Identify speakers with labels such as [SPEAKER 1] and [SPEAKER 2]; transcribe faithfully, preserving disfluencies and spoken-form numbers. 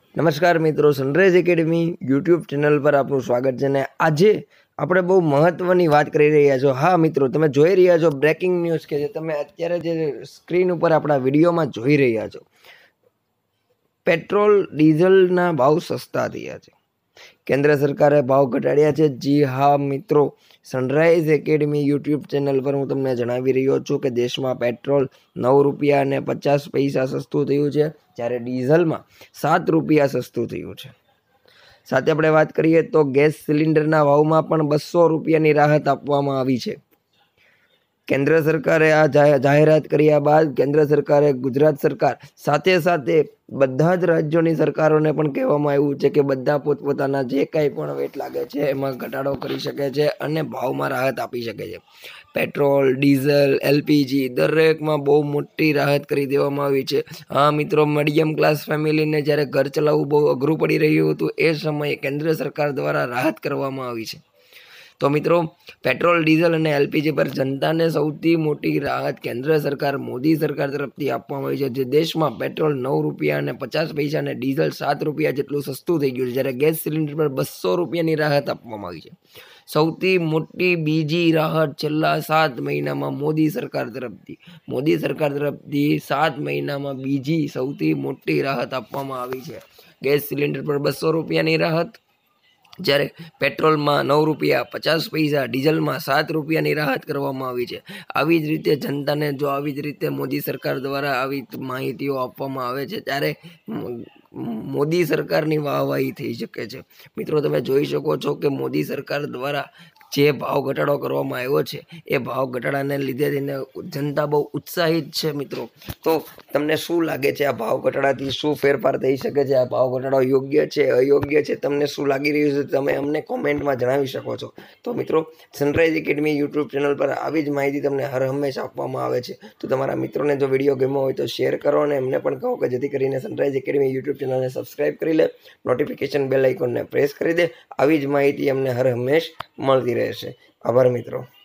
[SPEAKER 1] નમસ્કાર મિત્રો, sunrise academy YouTube channel પર આપનું સ્વાગત છે ને આજે આપણે બહુ મહત્વની વાત કરી રહ્યા છો। હા મિત્રો, તમે જોઈ રહ્યા છો બ્રેકિંગ ન્યૂઝ કે જે તમે અત્યારે જે સ્ક્રીન ઉપર આપણા વિડીયોમાં જોઈ રહ્યા છો, પેટ્રોલ ડીઝલના ભાવ સસ્તા થયા છે। કેન્દ્ર સરકારે ભાવ ઘટાડ્યા છે। જી હા મિત્રો, સનરાઈઝ એકેડમી યુટ્યુબ ચેનલ પર હું તમને જણાવી રહ્યો છું કે દેશમાં પેટ્રોલ નવ રૂપિયા અને પચાસ પૈસા સસ્તું થયું છે, જ્યારે ડીઝલમાં સાત રૂપિયા સસ્તું થયું છે। સાથે આપણે વાત કરીએ તો ગેસ સિલિન્ડરના ભાવમાં પણ બસો રૂપિયાની રાહત આપવામાં આવી છે। કેન્દ્ર સરકારે આ જાહેરાત કર્યા બાદ કેન્દ્ર સરકારે ગુજરાત સરકાર સાથે સાથે બધા જ રાજ્યોની સરકારોને પણ કહેવામાં આવ્યું છે કે બધા પોતપોતાના જે કાંઈ પણ વેટ લાગે છે એમાં ઘટાડો કરી શકે છે અને ભાવમાં રાહત આપી શકે છે। પેટ્રોલ, ડીઝલ, એલપીજી દરેકમાં બહુ મોટી રાહત કરી દેવામાં આવી છે। હા મિત્રો, મીડિયમ ક્લાસ ફેમિલીને જ્યારે ઘર ચલાવવું બહુ અઘરું પડી રહ્યું હતું એ સમયે કેન્દ્ર સરકાર દ્વારા રાહત કરવામાં આવી છે। તો મિત્રો, પેટ્રોલ, ડીઝલ અને એલપીજી પર જનતાને સૌથી મોટી રાહત કેન્દ્ર સરકાર મોદી સરકાર તરફથી આપવામાં આવી છે। જે દેશમાં પેટ્રોલ નવ રૂપિયા અને પચાસ પૈસા અને ડીઝલ સાત રૂપિયા જેટલું સસ્તું થઈ ગયું છે, જ્યારે ગેસ સિલિન્ડર પર બસો રૂપિયાની રાહત આપવામાં આવી છે। સૌથી મોટી બીજી રાહત છેલ્લા સાત મહિનામાં મોદી સરકાર તરફથી મોદી સરકાર તરફથી સાત મહિનામાં બીજી સૌથી મોટી રાહત આપવામાં આવી છે। ગેસ સિલિન્ડર પર બસો રૂપિયાની રાહત, જ્યારે પેટ્રોલમાં નવ રૂપિયા પચાસ પૈસા, ડીઝલમાં સાત રૂપિયાની રાહત કરવામાં આવી છે। આવી જ રીતે જનતાને જો આવી જ રીતે મોદી સરકાર દ્વારા આવી માહિતીઓ આપવામાં આવે છે ત્યારે મોદી સરકારની વાહવાહી થઈ શકે છે। મિત્રો, તમે જોઈ શકો છો કે મોદી સરકાર દ્વારા જે ભાવ ઘટાડો કરવામાં આવ્યો છે એ ભાવ ઘટાડાને લીધે થઈને જનતા બહુ ઉત્સાહિત છે। મિત્રો, તો તમને શું લાગે છે, આ ભાવ ઘટાડાથી શું ફેરફાર થઈ શકે છે? આ ભાવ ઘટાડો યોગ્ય છે, અયોગ્ય છે? તમને શું લાગી રહ્યું છે તમે અમને કોમેન્ટમાં જણાવી શકો છો। તો મિત્રો, સનરાઈઝ એકેડમી યુટ્યુબ ચેનલ પર આવી જ માહિતી તમને હર હંમેશા આપવામાં આવે છે। તો તમારા મિત્રોને જો વિડીયો ગમ્યો હોય તો શેર કરો અને એમને પણ કહો કે જેથી કરીને સનરાઈઝ એકેડમી યુટ્યુબ ચેનલને સબસ્ક્રાઈબ કરી લે, નોટિફિકેશન બેલ આઇકોનને પ્રેસ કરી દે। આવી જ માહિતી અમને હર હંમેશ મળતી રહેશે। આભાર મિત્રો।